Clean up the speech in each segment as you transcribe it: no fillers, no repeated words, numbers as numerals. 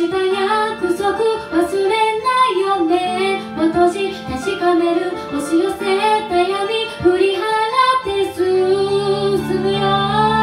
した約束忘れないよね。閉じ確かめる押し寄せた闇振り払って進むよ。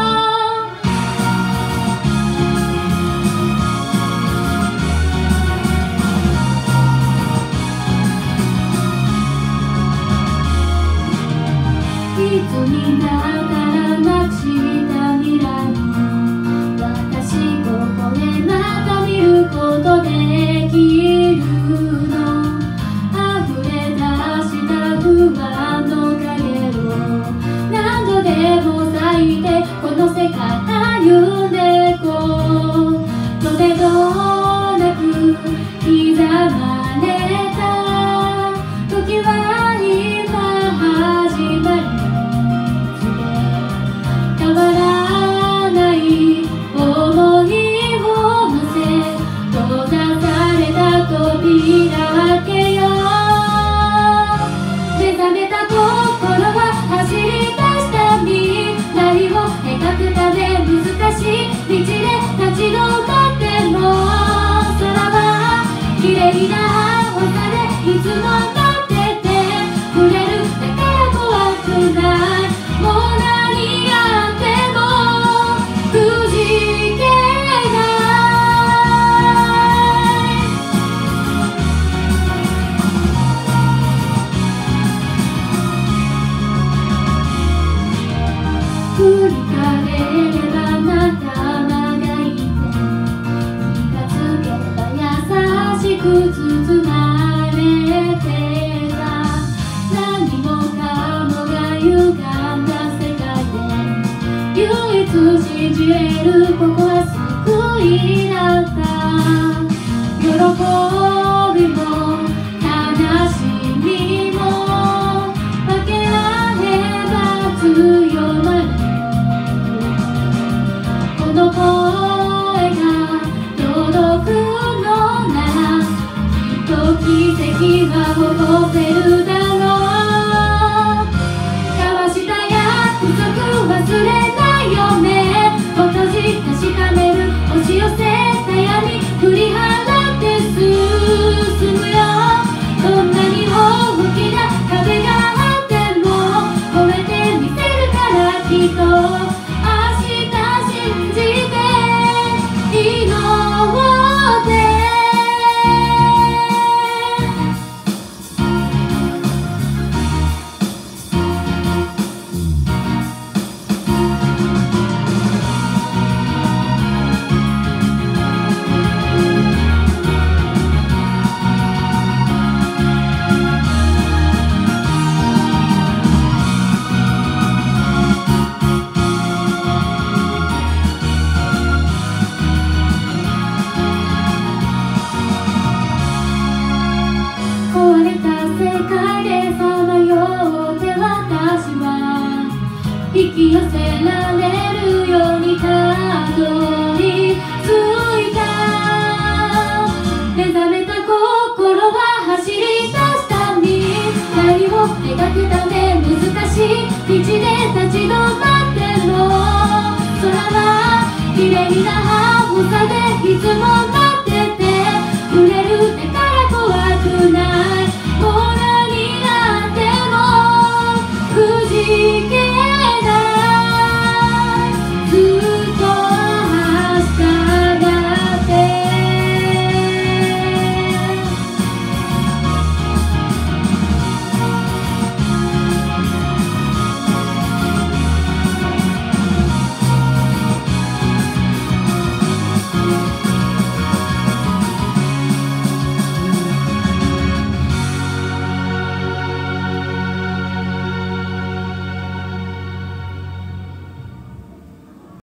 いつになったらなくした未来、私ここでまた見ることできるの。溢れ出した不安の影を何度でも咲いてこの世界歩んでこう。とてどなく刻まれた時は今始まり、変わらない想いを乗せ閉ざされた扉開けよう。目覚めた心は走り出した未来を描くため難しい道で立ち止まっても、空は綺麗な青さでいつも待っててくれる。だから怖くない、もう何やってもくじけない。振り返れば仲間がいて、気がつけば優しく包まれてた。何もかもが歪んだ世界で唯一信じれるここは救いだった。喜びも悲しみも分け合えば強まる。この声が届くのならきっと奇跡は起こせるだろう。交わした約束忘れないよね。閉じ確かめる押し寄せた闇振り払って進むよ。どんなに大きな壁があっても超えてみせるからきっと。明日信じて祈って。壊れた世界でさまよって私は引き寄せられるようにたどり着いた。目覚めた心は走り出した未来を描くため難しい道で立ち止まっても、空は綺麗な青さでいつも待っててくれる。だから